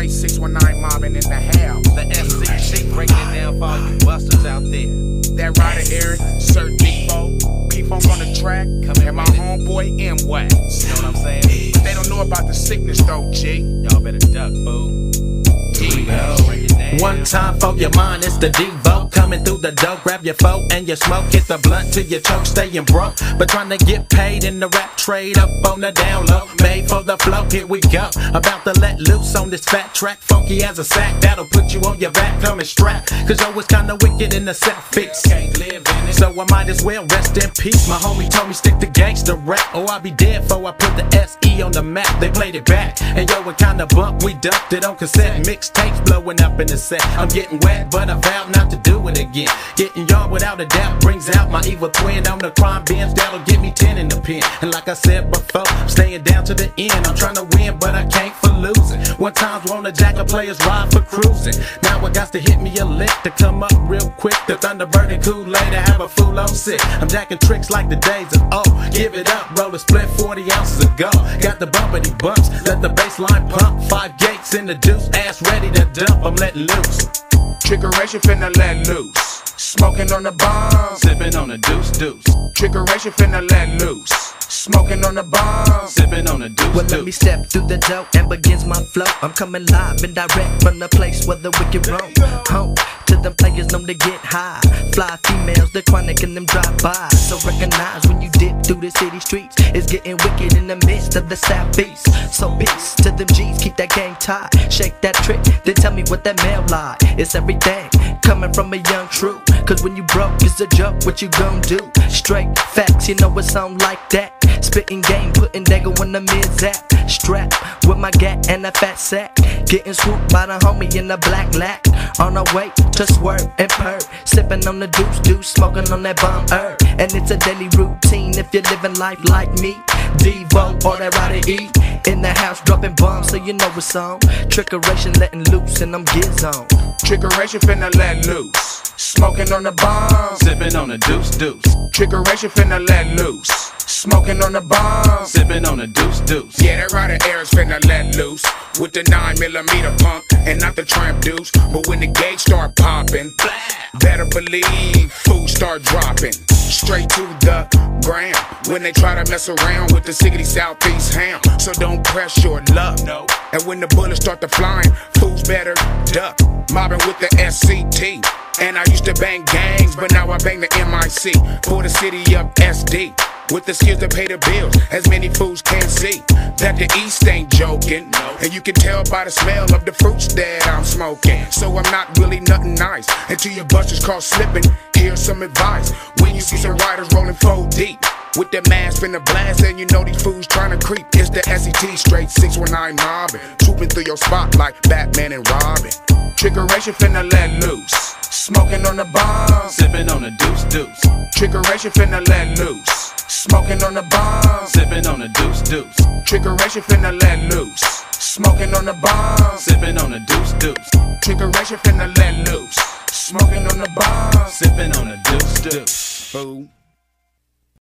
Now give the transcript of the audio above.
straight 619 mobbing in the house. The SCC breaking it down for all you busters out there. That rider Eric, Sir Devo, P-Funk on the track, and my homeboy M-Wax. You know what I'm saying? But they don't know about the sickness though, G. Y'all better duck, fool. Here we go. One time for your mind, it's the Devo. Coming through the door, grab your foe and your smoke. Hit the blunt till your choke, staying broke. But trying to get paid in the rap trade, up on the down low. Made for the flow, here we go. About to let loose on this fat track. Funky as a sack, that'll put you on your back. Coming strapped, cause yo was kinda wicked in the self-fix. Can't live in it. So I might as well rest in peace. My homie told me stick to gangsta rap, or I'll be dead before I put the SE on the map. They played it back, and yo, it kinda bumped. We dumped it on cassette. Mixtapes blowing up in the set. I'm getting wet, but I vow not to do it again. Getting y'all without a doubt brings out my evil twin. On the crime bench, that'll give me 10 in the pen. And like I said before, I'm staying down to the end. I'm trying to win, but I can't for losing. One time's wanna jack a player's ride for cruising. Now I got to hit me a lick to come up real quick. The Thunderbird and Kool-Aid to have a fool on sick. I'm jacking tricks like the days of oh, give it up, roll a split 40 ounces ago. Got the bumpity bumps, let the baseline pump. 5 gates in the deuce, ass ready to dump. I'm letting loose. Trickeration finna let loose. Smoking on the bomb, Sipping on the deuce. Trickeration finna let loose. Smoking on the bomb, Sipping on the deuce. Well, let me step through the door and begins my flow. I'm coming live and direct from the place where the wicked roam. Home to them players known to get high. Fly females, the chronic and them drive by. So recognize when you dip through the city streets, it's getting wicked in the midst of the southeast. So peace to them G's, keep that game tight. Shake that trick, then tell me what that mail like. It's everything coming from a young true. Cause when you broke, it's a joke, what you gon' do? Straight facts, you know it's on like that. Spitting game, putting Dago on the mid-zap. Strap with my gat and a fat sack. Getting swooped by the homie in the black lack. On our way to swerve and purr. Sipping on the deuce, smoking on that bomb herb. And it's a daily routine if you're living life like me. Devo or that rider E. In the house dropping bombs, so you know it's on. Trickeration letting loose and I'm giz on. Trickeration finna let loose. Smoking on the bomb, Sipping on the deuce. Trickeration finna let loose. Smoking on the bomb, Sipping on the deuce. yeah, that rider Eric's finna let loose. With the 9mm pump and not the tramp deuce. But when the gauge start popping, better believe fools start dropping. Straight to the ground when they try to mess around with the Siggity Southeast hound. So don't press your luck. No. And when the bullets start to flying, fools better duck. Mobbing with the SCT. And I used to bang gangs, but now I bang the MIC. For the city up SD. With the skills to pay the bills, as many fools can see that the East ain't joking. And you can tell by the smell of the fruits that I'm smoking. So I'm not really nothing nice until your busters caught slipping. Here's some advice: when you see some riders rolling 4 deep with their mask in the blast, and you know these fools trying to creep, it's the SET straight 619 mobbing, swooping through your spot like Batman and Robin. Trickeration finna let loose. Smoking on the bomb, Sipping on the deuce. Trickeration finna let loose. Smoking on the bomb, Sipping on the deuce. Trickeration finna let loose. Smoking on the bomb, Sipping on the deuce. Trickeration finna let loose. Smoking on the bomb, Sipping on the deuce.